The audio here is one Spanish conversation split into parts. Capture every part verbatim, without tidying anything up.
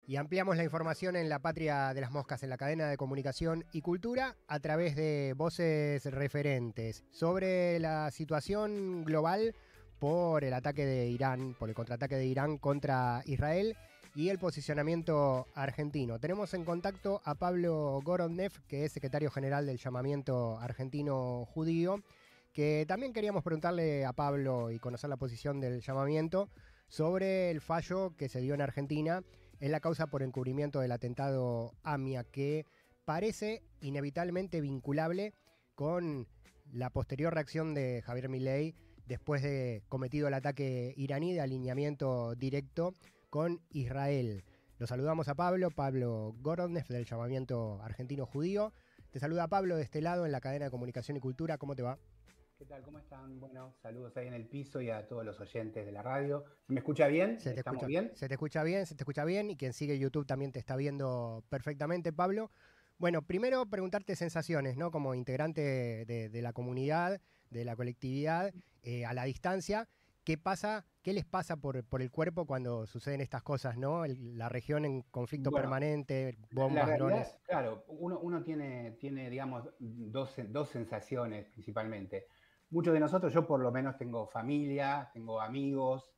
Y ampliamos la información en La Patria de las Moscas, en la cadena de comunicación y cultura, a través de voces referentes sobre la situación global por el ataque de Irán, por el contraataque de Irán contra Israel y el posicionamiento argentino. Tenemos en contacto a Pablo Gorodnev, que es secretario general del Llamamiento Argentino Judío, que también queríamos preguntarle a Pablo y conocer la posición del llamamiento sobre el fallo que se dio en Argentina en la causa por encubrimiento del atentado AMIA, que parece inevitablemente vinculable con la posterior reacción de Javier Milei después de cometido el ataque iraní de alineamiento directo con Israel. Lo saludamos a Pablo, Pablo Gorodnev del Llamamiento Argentino Judío. Te saluda Pablo de este lado en la cadena de comunicación y cultura. ¿Cómo te va? ¿Qué tal? ¿Cómo están? Bueno, saludos ahí en el piso y a todos los oyentes de la radio. ¿Se me escucha bien? Se te ¿Estamos escucha, bien? se te escucha bien, se te escucha bien, y quien sigue YouTube también te está viendo perfectamente, Pablo. Bueno, primero preguntarte sensaciones, ¿no? Como integrante de, de la comunidad, de la colectividad, eh, a la distancia, ¿qué pasa, qué les pasa por, por el cuerpo cuando suceden estas cosas, ¿no? El- la región en conflicto Bueno, permanente, la, la bombas, realidad, drones. claro, uno, uno tiene, tiene, digamos, dos, dos sensaciones principalmente. Muchos de nosotros, yo por lo menos tengo familia, tengo amigos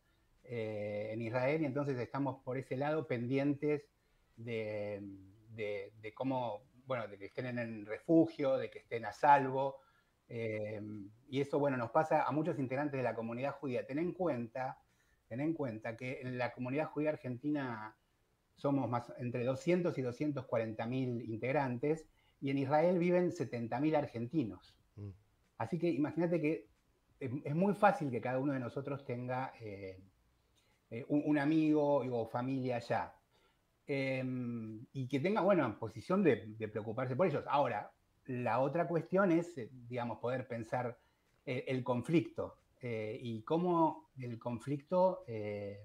eh, en Israel y entonces estamos por ese lado pendientes de, de, de cómo, bueno, de que estén en el refugio, de que estén a salvo. Eh, y eso, bueno, nos pasa a muchos integrantes de la comunidad judía. Ten en cuenta, ten en cuenta que en la comunidad judía argentina somos más entre doscientos y doscientos cuarenta mil integrantes y en Israel viven setenta mil argentinos. Mm. Así que imagínate que es, es, muy fácil que cada uno de nosotros tenga eh, eh, un, un, amigo o familia allá. Eh, y que tenga, bueno, posición de, de, preocuparse por ellos. Ahora, la otra cuestión es, eh, digamos, poder pensar eh, el conflicto eh, y cómo el conflicto... Eh,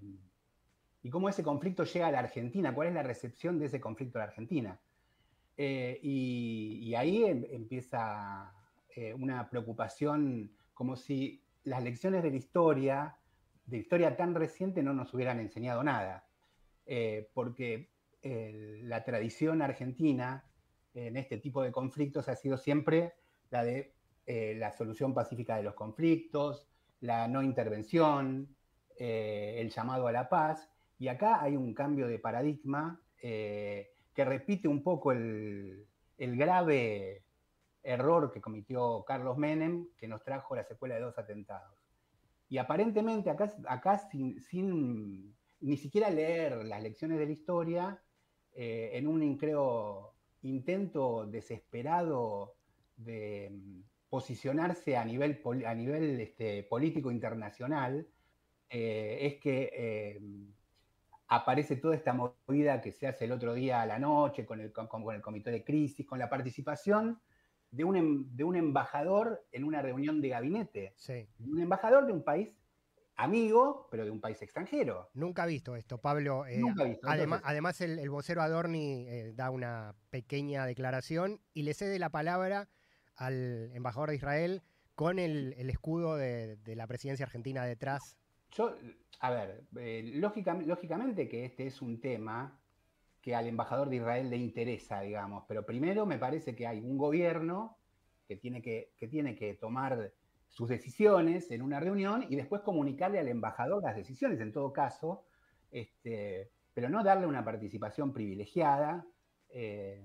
y cómo ese conflicto llega a la Argentina, cuál es la recepción de ese conflicto a la Argentina. Eh, y, y, ahí em, empieza eh, una preocupación como si las lecciones de la historia, de historia tan reciente, no nos hubieran enseñado nada. Eh, porque eh, la tradición argentina en este tipo de conflictos ha sido siempre la de eh, la solución pacífica de los conflictos, la no intervención, eh, el llamado a la paz. Y acá hay un cambio de paradigma eh, que repite un poco el, el grave error que cometió Carlos Menem, que nos trajo la secuela de dos atentados. Y aparentemente acá, acá sin, sin ni siquiera leer las lecciones de la historia, eh, en un, creo, intento desesperado de um, posicionarse a nivel, a nivel este, político internacional, eh, es que eh, aparece toda esta movida que se hace el otro día a la noche con el, con, con el comité de crisis, con la participación de un, de un embajador en una reunión de gabinete. Sí. Un embajador de un país amigo, pero de un país extranjero. Nunca he visto esto, Pablo. Eh, Nunca visto. además, Entonces, además el, el vocero Adorni eh, da una pequeña declaración y le cede la palabra al embajador de Israel con el, el escudo de, de la presidencia argentina detrás. yo, a ver, eh, lógica, lógicamente que este es un tema que al embajador de Israel le interesa, digamos, pero primero me parece que hay un gobierno que tiene que, que tiene que tomar sus decisiones en una reunión y después comunicarle al embajador las decisiones, en todo caso, este, pero no darle una participación privilegiada. Eh,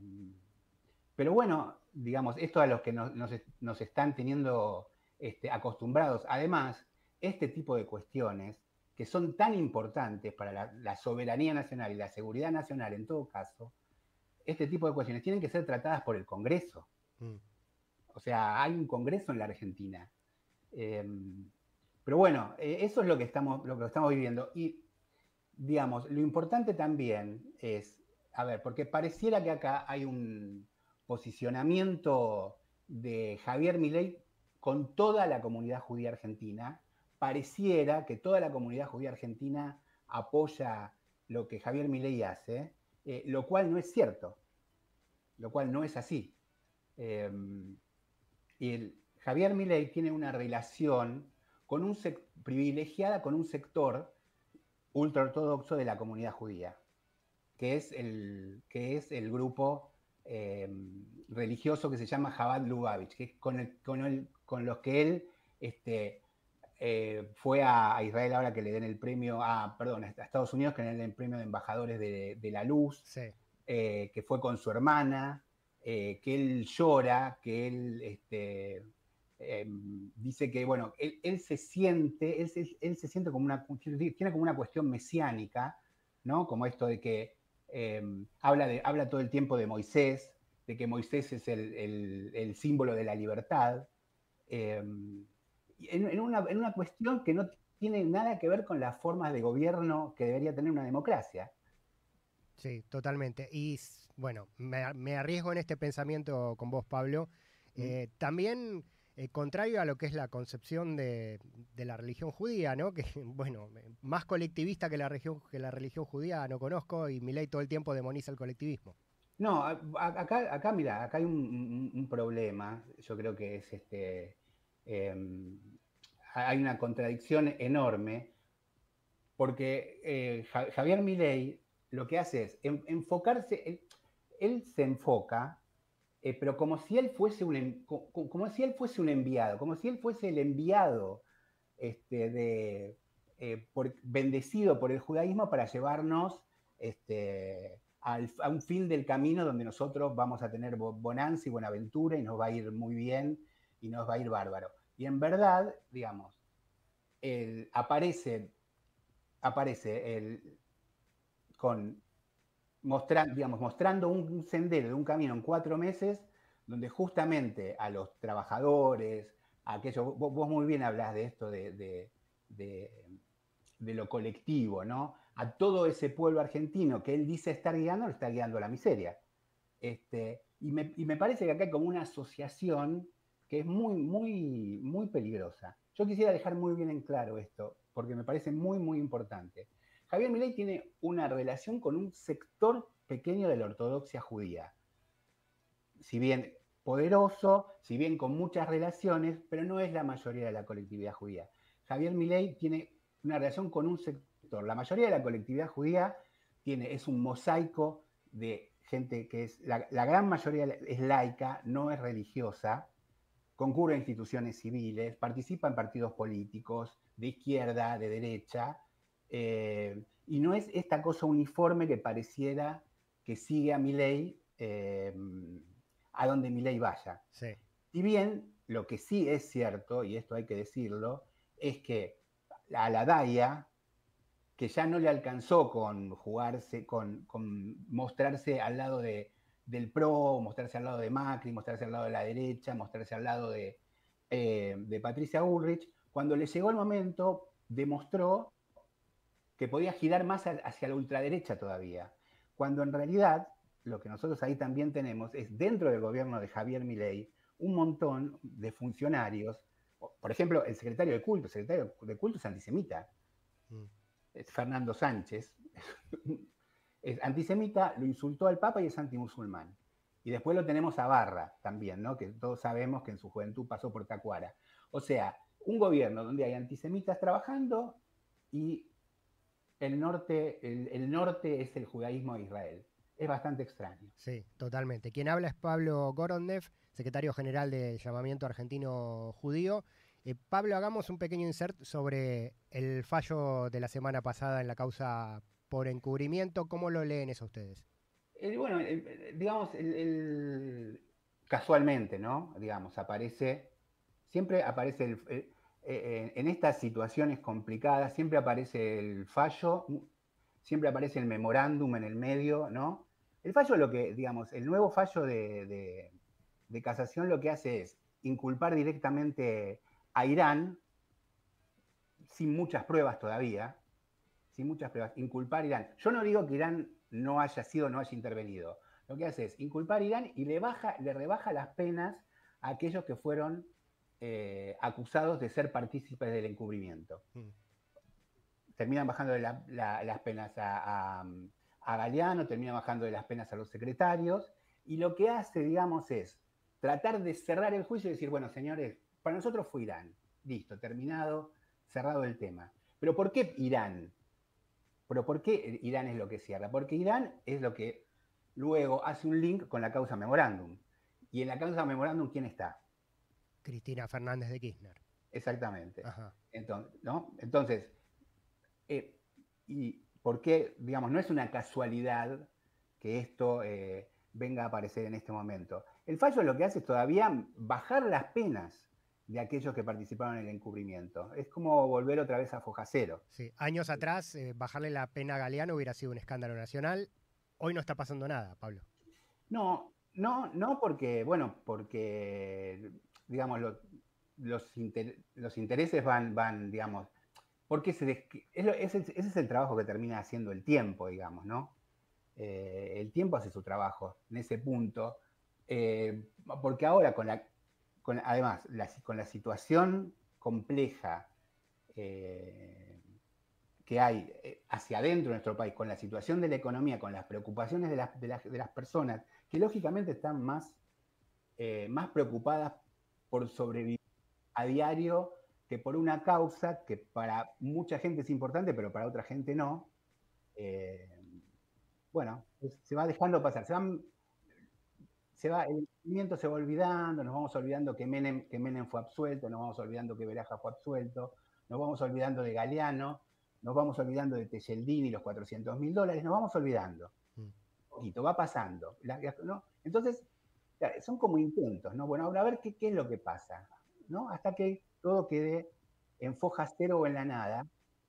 pero bueno, digamos, esto a los que nos, nos, nos están teniendo este, acostumbrados. Además, este tipo de cuestiones que son tan importantes para la, la soberanía nacional y la seguridad nacional en todo caso, este tipo de cuestiones tienen que ser tratadas por el Congreso. Mm. O sea, hay un Congreso en la Argentina. Eh, pero bueno, eh, eso es lo que, estamos, lo que estamos viviendo. Y, digamos, lo importante también es, a ver, porque pareciera que acá hay un posicionamiento de Javier Milei con toda la comunidad judía argentina. Pareciera que toda la comunidad judía argentina apoya lo que Javier Milei hace, eh, lo cual no es cierto, lo cual no es así. Eh, y el, Javier Milei tiene una relación con un privilegiada con un sector ultraortodoxo de la comunidad judía. que es el, que es el grupo eh, religioso que se llama Chabad Lubavitch, que es con, el, con, el, con los que él este, eh, fue a, a Israel ahora que le den el premio, a, perdón, a Estados Unidos que le den el premio de embajadores de, de la luz, Sí. eh, que fue con su hermana, eh, que él llora, que él este, eh, dice que, bueno, él, él se siente, él, él, él, se siente como una, tiene como una cuestión mesiánica, ¿no? Como esto de que eh, habla, de, habla todo el tiempo de Moisés, de que Moisés es el, el, el símbolo de la libertad, eh, en, en, una, en una cuestión que no tiene nada que ver con las formas de gobierno que debería tener una democracia. Sí, totalmente. Y bueno, me, me arriesgo en este pensamiento con vos, Pablo. Eh, mm. También, eh, contrario a lo que es la concepción de, de la religión judía, ¿no? Que, bueno, más colectivista que la, religión, que la religión judía no conozco, y Milei todo el tiempo demoniza el colectivismo. No, acá, acá mira, acá hay un, un, un problema, yo creo que es este, eh, hay una contradicción enorme, porque eh, Javier Milei lo que hace es enfocarse, él, él se enfoca, eh, pero como si él fuese un como, como si él fuese un enviado, como si él fuese el enviado este, de, eh, por, bendecido por el judaísmo para llevarnos este, al, a un fin del camino donde nosotros vamos a tener bonanza y buenaventura y nos va a ir muy bien y nos va a ir bárbaro. Y en verdad, digamos, el, aparece, aparece el, con, mostra, digamos, mostrando un sendero de un camino en cuatro meses donde justamente a los trabajadores, a aquellos, vos, vos muy bien hablas de esto, de, de, de, de lo colectivo, ¿no? A todo ese pueblo argentino que él dice estar guiando, lo está guiando a la miseria. Este, y, me, y me parece que acá hay como una asociación que es muy, muy, muy peligrosa. Yo quisiera dejar muy bien en claro esto, porque me parece muy, muy importante. Javier Milei tiene una relación con un sector pequeño de la ortodoxia judía. Si bien poderoso, si bien con muchas relaciones, pero no es la mayoría de la colectividad judía. Javier Milei tiene una relación con un sector. La mayoría de la colectividad judía tiene, es un mosaico de gente que es, la, la gran mayoría es laica, no es religiosa, concurre a instituciones civiles, participa en partidos políticos de izquierda, de derecha, eh, y no es esta cosa uniforme que pareciera que sigue a Milei eh, a donde Milei vaya. Sí. Si bien lo que sí es cierto, y esto hay que decirlo, es que a la Daya, que ya no le alcanzó con jugarse, con, con mostrarse al lado de, del P R O, mostrarse al lado de Macri, mostrarse al lado de la derecha, mostrarse al lado de, eh, de Patricia Bullrich, cuando le llegó el momento, demostró que podía girar más hacia la ultraderecha todavía, cuando en realidad lo que nosotros ahí también tenemos es dentro del gobierno de Javier Milei un montón de funcionarios, por ejemplo, el secretario de culto, el secretario de culto es antisemita, mm. es Fernando Sánchez, es antisemita, lo insultó al Papa y es antimusulmán. Y después lo tenemos a Barra también, ¿no? Que todos sabemos que en su juventud pasó por Tacuara. O sea, un gobierno donde hay antisemitas trabajando y el norte, el, el norte es el judaísmo de Israel. Es bastante extraño. Sí, totalmente. Quien habla es Pablo Gorondev, secretario general del Llamamiento Argentino Judío. Eh, Pablo, hagamos un pequeño insert sobre el fallo de la semana pasada en la causa por encubrimiento. ¿Cómo lo leen eso ustedes? Eh, bueno, eh, digamos, el, el, casualmente, ¿no? Digamos, aparece, siempre aparece, el, eh, eh, en estas situaciones complicadas, siempre aparece el fallo, siempre aparece el memorándum en el medio, ¿no? El fallo lo que, digamos, el nuevo fallo de, de, de casación lo que hace es inculpar directamente a Irán, sin muchas pruebas todavía, sin muchas pruebas, inculpar a Irán. Yo no digo que Irán no haya sido, no haya intervenido. Lo que hace es inculpar a Irán y le, baja, le rebaja las penas a aquellos que fueron eh, acusados de ser partícipes del encubrimiento. Mm. Terminan bajando de la, la, las penas a, a, a Galeano, terminan bajando de las penas a los secretarios, y lo que hace, digamos, es tratar de cerrar el juicio y decir, bueno, señores, para nosotros fue Irán. Listo, terminado, cerrado el tema. Pero ¿por qué Irán? pero ¿por qué Irán es lo que cierra? Porque Irán es lo que luego hace un link con la causa memorándum. Y en la causa memorándum, ¿quién está? Cristina Fernández de Kirchner. Exactamente. Ajá. Entonces, ¿no? Entonces eh, ¿y por qué, digamos, no es una casualidad que esto eh, venga a aparecer en este momento? El fallo lo que hace es todavía bajar las penas de aquellos que participaron en el encubrimiento. Es como volver otra vez a foja cero. Sí, años atrás, eh, bajarle la pena a Galeano hubiera sido un escándalo nacional. Hoy no está pasando nada, Pablo. No, no, no porque, bueno, porque, digamos, lo, los, inter, los intereses van, van, digamos, porque se es lo, ese, ese es el trabajo que termina haciendo el tiempo, digamos, ¿no? Eh, el tiempo hace su trabajo en ese punto, eh, porque ahora, con la, con, además, la, con la situación compleja eh, que hay hacia adentro de nuestro país, con la situación de la economía, con las preocupaciones de las, de las, de las personas, que lógicamente están más, eh, más preocupadas por sobrevivir a diario que por una causa que para mucha gente es importante, pero para otra gente no. Eh, bueno, pues se va dejando pasar, se van, se va, el movimiento se va olvidando, nos vamos olvidando que Menem, que Menem fue absuelto, nos vamos olvidando que Beraja fue absuelto, nos vamos olvidando de Galeano, nos vamos olvidando de Tejeldini y los cuatrocientos mil dólares, nos vamos olvidando. Mm. Un poquito, va pasando. La, ¿no? Entonces, son como intentos, ¿no? Bueno, ahora a ver qué, qué es lo que pasa, ¿no? Hasta que todo quede en foja cero o en la nada,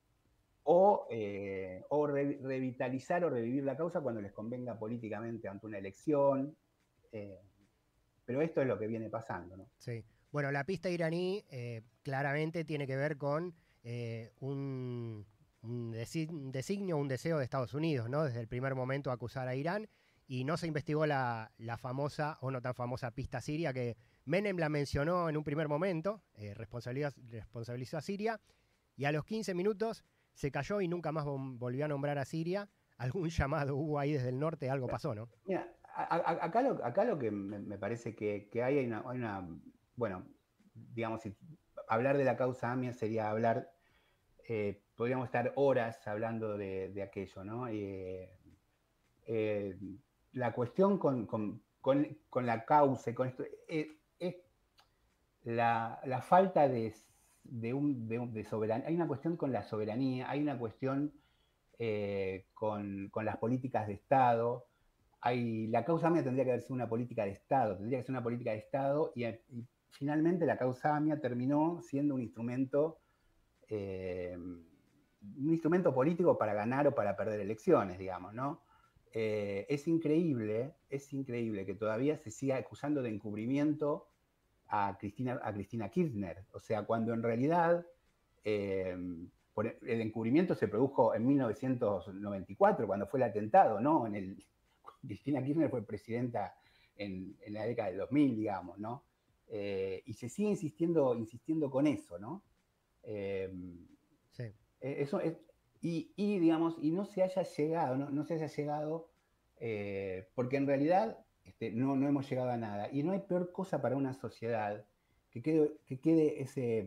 o, eh, o re, revitalizar o revivir la causa cuando les convenga políticamente ante una elección. Eh, pero esto es lo que viene pasando, ¿no? Sí. Bueno, la pista iraní eh, claramente tiene que ver con eh, un, un designio, un deseo de Estados Unidos, ¿no? Desde el primer momento acusar a Irán, y no se investigó la, la famosa o no tan famosa pista siria que Menem la mencionó en un primer momento, eh, responsabilizó, responsabilizó a Siria, y a los quince minutos se cayó y nunca más volvió a nombrar a Siria. Algún llamado hubo ahí desde el norte, algo pasó, ¿no? Mira, a, a, acá, lo, acá lo que me, me parece que, que hay, hay, una, hay una, bueno, digamos, si, hablar de la causa AMIA sería hablar, eh, podríamos estar horas hablando de, de aquello, ¿no? Eh, eh, la cuestión con, con, con, con, la causa, con esto, es, es la, la, falta de, de, un, de, un, de soberanía. Hay una cuestión con la soberanía, hay una cuestión eh, con, con las políticas de Estado. Hay, la causa AMIA tendría que haber sido una política de Estado, tendría que ser una política de Estado, y, y finalmente la causa AMIA terminó siendo un instrumento, eh, un instrumento político para ganar o para perder elecciones, digamos, ¿no? Eh, es increíble, es increíble que todavía se siga acusando de encubrimiento a Cristina, a Cristina Kirchner, o sea, cuando en realidad eh, por el encubrimiento se produjo en mil novecientos noventa y cuatro, cuando fue el atentado, ¿no? En el, Cristina Kirchner fue presidenta en, en la década del dos mil, digamos, ¿no? Eh, y se sigue insistiendo, insistiendo con eso, ¿no? Eh, sí. Eso es, y, y, digamos, y no se haya llegado, no, no se haya llegado, eh, porque en realidad este, no, no hemos llegado a nada. Y no hay peor cosa para una sociedad que quede, que quede ese...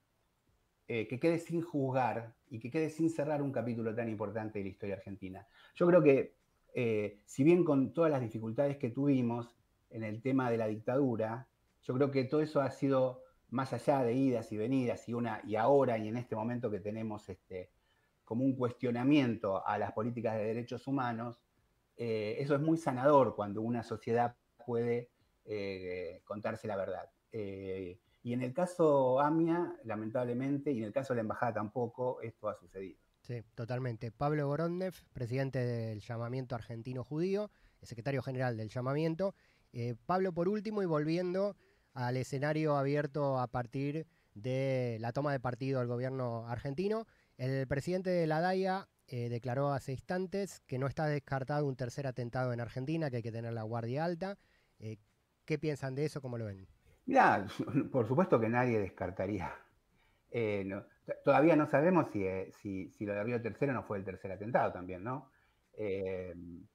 Eh, que quede sin juzgar y que quede sin cerrar un capítulo tan importante de la historia argentina. Yo creo que, eh, si bien con todas las dificultades que tuvimos en el tema de la dictadura, yo creo que todo eso ha sido más allá de idas y venidas y, una, y ahora y en este momento que tenemos este, como un cuestionamiento a las políticas de derechos humanos, eh, eso es muy sanador cuando una sociedad puede eh, contarse la verdad. Eh, Y en el caso AMIA, lamentablemente, y en el caso de la embajada tampoco, esto ha sucedido. Sí, totalmente. Pablo Gorodnev, presidente del Llamamiento Argentino Judío, el secretario general del Llamamiento. Eh, Pablo, por último, y volviendo al escenario abierto a partir de la toma de partido del gobierno argentino, el presidente de la D A I A eh, declaró hace instantes que no está descartado un tercer atentado en Argentina, que hay que tener la guardia alta. Eh, ¿Qué piensan de eso? ¿Cómo lo ven? Mirá, por supuesto que nadie descartaría. Eh, no, todavía no sabemos si, eh, si, si lo de Río Tercero no fue el tercer atentado también, ¿no? Eh,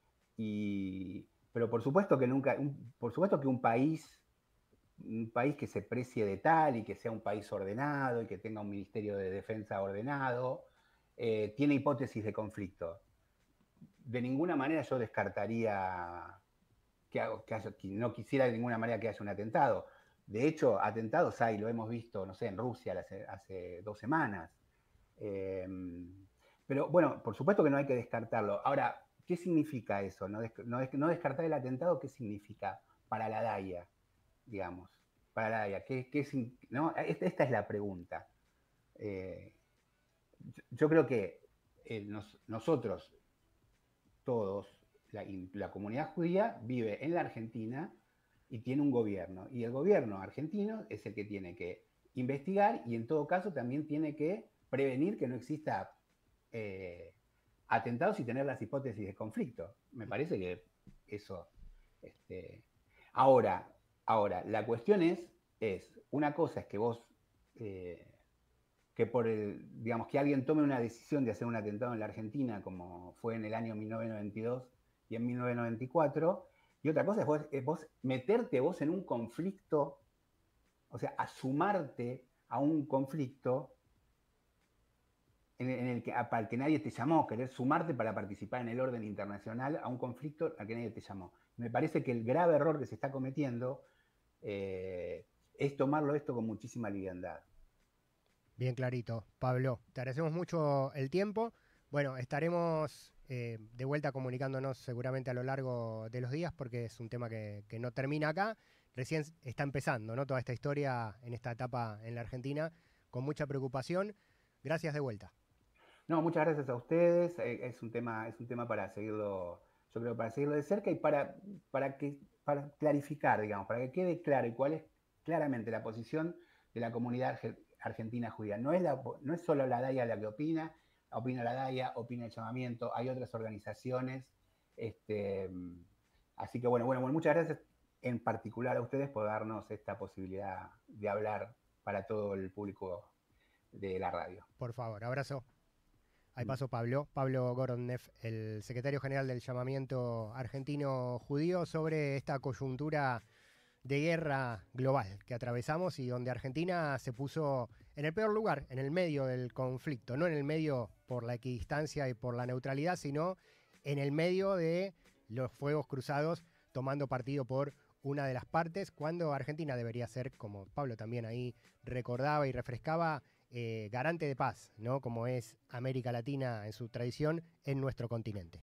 y, pero por supuesto que nunca, un, por supuesto que un país, un país que se precie de tal y que sea un país ordenado y que tenga un ministerio de defensa ordenado, eh, tiene hipótesis de conflicto. De ninguna manera yo descartaría que, que, haya, que no quisiera de ninguna manera que haya un atentado. De hecho, atentados hay, lo hemos visto, no sé, en Rusia hace, hace dos semanas. Eh, pero bueno, por supuesto que no hay que descartarlo. Ahora, ¿qué significa eso? No, des, no, des, no descartar el atentado, ¿qué significa para la DAIA, digamos? Para la DAIA, ¿qué, qué, no? Esta, esta es la pregunta. Eh, yo, yo creo que eh, nos, nosotros, todos, la, la comunidad judía vive en la Argentina y tiene un gobierno. Y el gobierno argentino es el que tiene que investigar y en todo caso también tiene que prevenir que no exista eh, atentados y tener las hipótesis de conflicto. Me parece que eso... Este, ahora, ahora, la cuestión es, es, una cosa es que vos... Eh, que por el, digamos, que alguien tome una decisión de hacer un atentado en la Argentina, como fue en el año mil novecientos noventa y dos y en mil novecientos noventa y cuatro, y otra cosa es vos, es vos meterte vos en un conflicto, o sea, a sumarte a un conflicto en, en el que, para el que nadie te llamó, querer sumarte para participar en el orden internacional a un conflicto al que nadie te llamó. Me parece que el grave error que se está cometiendo eh, es tomarlo esto con muchísima liviandad. Bien clarito, Pablo. Te agradecemos mucho el tiempo. Bueno, estaremos eh, de vuelta comunicándonos seguramente a lo largo de los días porque es un tema que, que no termina acá. Recién está empezando, ¿no? Toda esta historia en esta etapa en la Argentina con mucha preocupación. Gracias de vuelta. No, muchas gracias a ustedes. Es un tema, es un tema para seguirlo, yo creo, para seguirlo de cerca y para, para, que, para clarificar, digamos, para que quede claro y cuál es claramente la posición de la comunidad argentina judía. No es, la, no es solo la DAIA la que opina, opina la DAIA, opina el llamamiento, hay otras organizaciones. Este, así que bueno, bueno, bueno, muchas gracias en particular a ustedes por darnos esta posibilidad de hablar para todo el público de la radio. Por favor, abrazo. Ahí pasó Pablo, Pablo Gorodnev, el secretario general del llamamiento argentino judío, sobre esta coyuntura de guerra global que atravesamos y donde Argentina se puso en el peor lugar, en el medio del conflicto, no en el medio por la equidistancia y por la neutralidad, sino en el medio de los fuegos cruzados, tomando partido por una de las partes, cuando Argentina debería ser, como Pablo también ahí recordaba y refrescaba, eh, garante de paz, ¿no? Como es América Latina en su tradición en nuestro continente.